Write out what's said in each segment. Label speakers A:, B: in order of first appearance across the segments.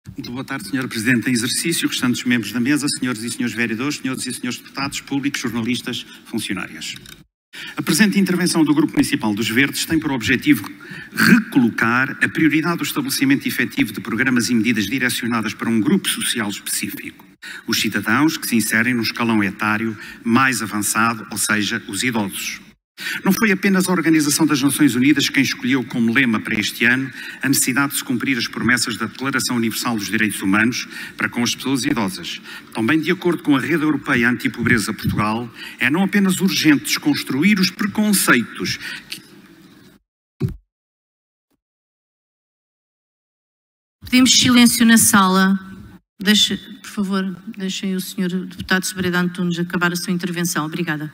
A: Muito boa tarde, Sr. Presidente em exercício, restantes membros da mesa, senhores e senhores vereadores, senhores e senhores deputados, públicos, jornalistas, funcionários. A presente intervenção do Grupo Municipal dos Verdes tem por objetivo recolocar a prioridade do estabelecimento efetivo de programas e medidas direcionadas para um grupo social específico, os cidadãos que se inserem no escalão etário mais avançado, ou seja, os idosos. Não foi apenas a Organização das Nações Unidas quem escolheu como lema para este ano a necessidade de se cumprir as promessas da Declaração Universal dos Direitos Humanos para com as pessoas idosas. Também, de acordo com a Rede Europeia Antipobreza Portugal, é não apenas urgente desconstruir os preconceitos que...
B: Pedimos silêncio na sala. Por favor, deixem o Sr. Deputado Severino Antunes acabar a sua intervenção. Obrigada.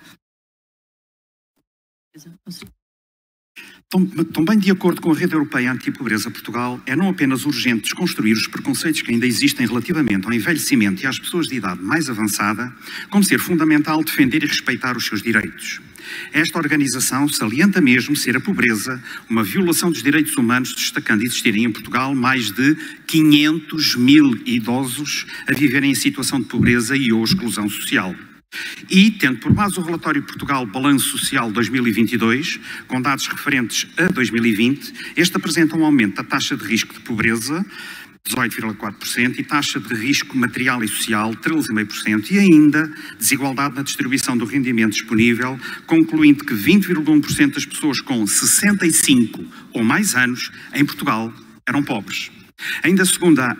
A: Também, de acordo com a Rede Europeia Antipobreza Portugal, é não apenas urgente desconstruir os preconceitos que ainda existem relativamente ao envelhecimento e às pessoas de idade mais avançada, como ser fundamental defender e respeitar os seus direitos. Esta organização salienta mesmo ser a pobreza uma violação dos direitos humanos, destacando existirem em Portugal mais de 500 mil idosos a viverem em situação de pobreza e ou exclusão social. E, tendo por base o relatório Portugal Balanço Social 2022, com dados referentes a 2020, este apresenta um aumento da taxa de risco de pobreza, 18,4%, e taxa de risco material e social, 13,5%, e ainda desigualdade na distribuição do rendimento disponível, concluindo que 20,1% das pessoas com 65 ou mais anos em Portugal eram pobres. Ainda segundo a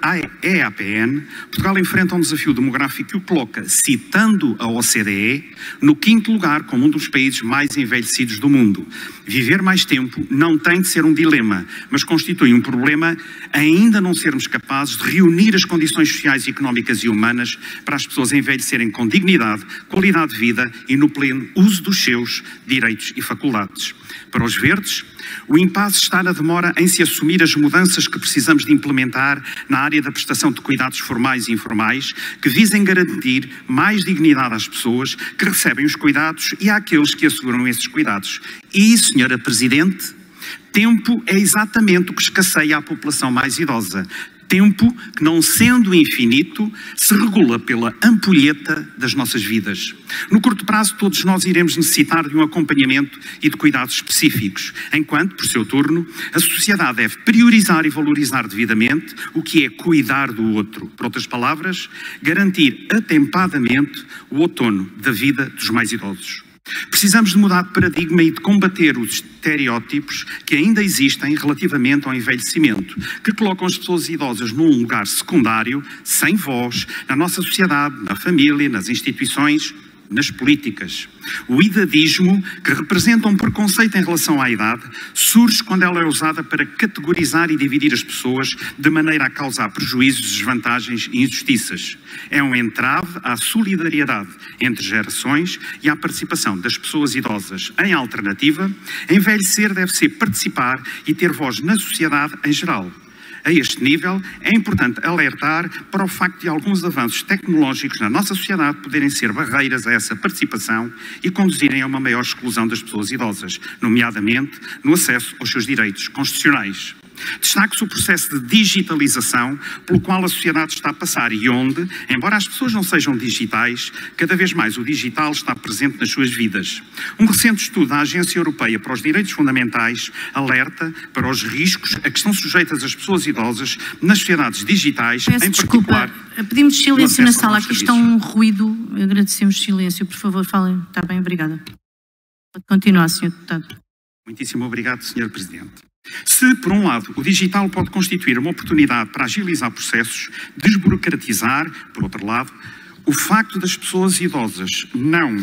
A: EAPN, Portugal enfrenta um desafio demográfico que o coloca, citando a OCDE, no 5º lugar como um dos países mais envelhecidos do mundo. Viver mais tempo não tem de ser um dilema, mas constitui um problema ainda não sermos capazes de reunir as condições sociais, económicas e humanas para as pessoas envelhecerem com dignidade, qualidade de vida e no pleno uso dos seus direitos e faculdades. Para os Verdes, o impasse está na demora em se assumir as mudanças que precisamos de implementar na área da prestação de cuidados formais e informais, que visem garantir mais dignidade às pessoas que recebem os cuidados e àqueles que asseguram esses cuidados. E, Senhora Presidente, tempo é exatamente o que escasseia à população mais idosa. Tempo que, não sendo infinito, se regula pela ampulheta das nossas vidas. No curto prazo, todos nós iremos necessitar de um acompanhamento e de cuidados específicos, enquanto, por seu turno, a sociedade deve priorizar e valorizar devidamente o que é cuidar do outro. Por outras palavras, garantir atempadamente o outono da vida dos mais idosos. Precisamos de mudar de paradigma e de combater os estereótipos que ainda existem relativamente ao envelhecimento, que colocam as pessoas idosas num lugar secundário, sem voz, na nossa sociedade, na família, nas instituições, nas políticas. O idadismo, que representa um preconceito em relação à idade, surge quando ela é usada para categorizar e dividir as pessoas de maneira a causar prejuízos, desvantagens e injustiças. É um entrave à solidariedade entre gerações e à participação das pessoas idosas. Em alternativa, envelhecer deve ser participar e ter voz na sociedade em geral. A este nível, é importante alertar para o facto de alguns avanços tecnológicos na nossa sociedade poderem ser barreiras a essa participação e conduzirem a uma maior exclusão das pessoas idosas, nomeadamente no acesso aos seus direitos constitucionais. Destaque-se o processo de digitalização pelo qual a sociedade está a passar e onde, embora as pessoas não sejam digitais, cada vez mais o digital está presente nas suas vidas. Um recente estudo da Agência Europeia para os Direitos Fundamentais alerta para os riscos a que estão sujeitas as pessoas idosas nas sociedades digitais,
B: em particular... Pedimos silêncio na sala, aqui está um ruído, agradecemos silêncio, por favor, falem. Está bem, obrigada. Pode continuar, Sr. Deputado.
A: Muitíssimo obrigado, Sr. Presidente. Se, por um lado, o digital pode constituir uma oportunidade para agilizar processos, desburocratizar, por outro lado, o facto das pessoas idosas não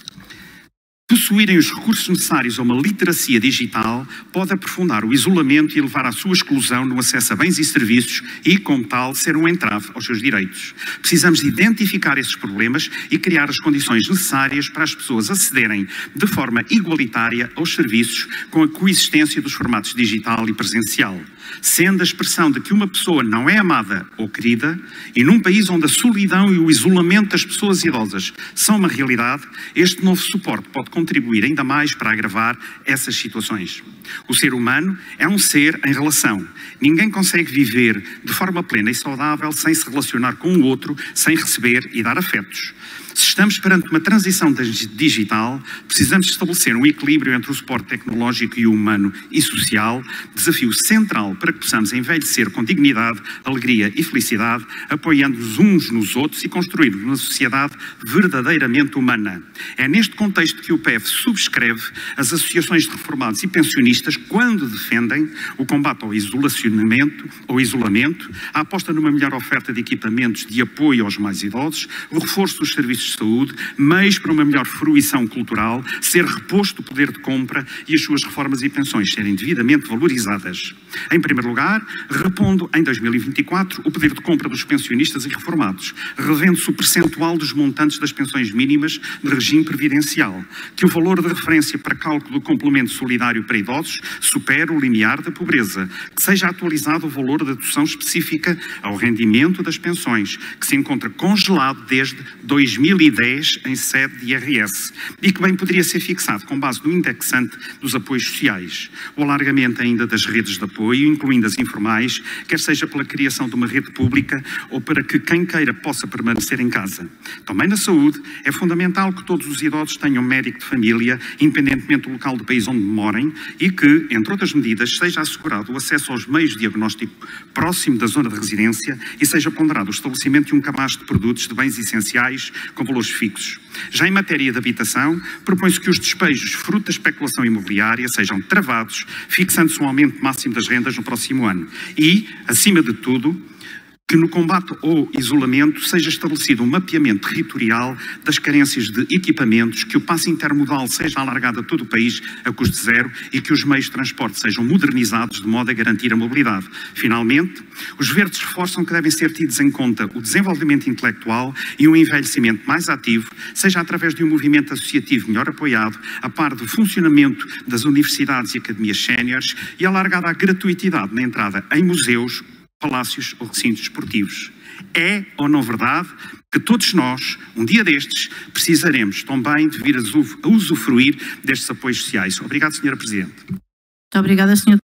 A: possuírem os recursos necessários a uma literacia digital pode aprofundar o isolamento e levar à sua exclusão no acesso a bens e serviços e, como tal, ser um entrave aos seus direitos. Precisamos de identificar esses problemas e criar as condições necessárias para as pessoas acederem de forma igualitária aos serviços com a coexistência dos formatos digital e presencial. Sendo a expressão de que uma pessoa não é amada ou querida, e num país onde a solidão e o isolamento das pessoas idosas são uma realidade, este novo suporte pode contribuir contribuir ainda mais para agravar essas situações. O ser humano é um ser em relação. Ninguém consegue viver de forma plena e saudável sem se relacionar com o outro, sem receber e dar afetos. Se estamos perante uma transição digital, precisamos estabelecer um equilíbrio entre o suporte tecnológico e o humano e social, desafio central para que possamos envelhecer com dignidade, alegria e felicidade, apoiando-nos uns nos outros e construirmos uma sociedade verdadeiramente humana. É neste contexto que o PEV subscreve as associações de reformados e pensionistas quando defendem o combate ao isolamento, a aposta numa melhor oferta de equipamentos de apoio aos mais idosos, o reforço dos serviços de saúde, meios para uma melhor fruição cultural, ser reposto o poder de compra e as suas reformas e pensões serem devidamente valorizadas. Em primeiro lugar, repondo em 2024 o poder de compra dos pensionistas e reformados, revendo-se o percentual dos montantes das pensões mínimas de regime previdencial, que o valor de referência para cálculo do complemento solidário para idosos supere o limiar da pobreza, que seja atualizado o valor da dedução específica ao rendimento das pensões, que se encontra congelado desde 2010 em sede de IRS e que bem poderia ser fixado com base no indexante dos apoios sociais. O alargamento ainda das redes de apoio, incluindo as informais, quer seja pela criação de uma rede pública ou para que quem queira possa permanecer em casa. Também na saúde, é fundamental que todos os idosos tenham médico de família, independentemente do local do país onde morem, e que, entre outras medidas, seja assegurado o acesso aos meios de diagnóstico próximo da zona de residência e seja ponderado o estabelecimento de um cabaz de produtos de bens essenciais com valores fixos. Já em matéria de habitação, propõe-se que os despejos fruto da especulação imobiliária sejam travados, fixando-se um aumento máximo das rendas no próximo ano. E, acima de tudo, que no combate ao isolamento seja estabelecido um mapeamento territorial das carências de equipamentos, que o passe intermodal seja alargado a todo o país a custo zero e que os meios de transporte sejam modernizados de modo a garantir a mobilidade. Finalmente, os verdes reforçam que devem ser tidos em conta o desenvolvimento intelectual e um envelhecimento mais ativo, seja através de um movimento associativo melhor apoiado, a par do funcionamento das universidades e academias séniores e alargada a gratuitidade na entrada em museus, palácios ou recintos esportivos. É ou não verdade que todos nós, um dia destes, precisaremos também de vir a usufruir destes apoios sociais? Obrigado, Sra. Presidente.
B: Muito obrigada, Sr.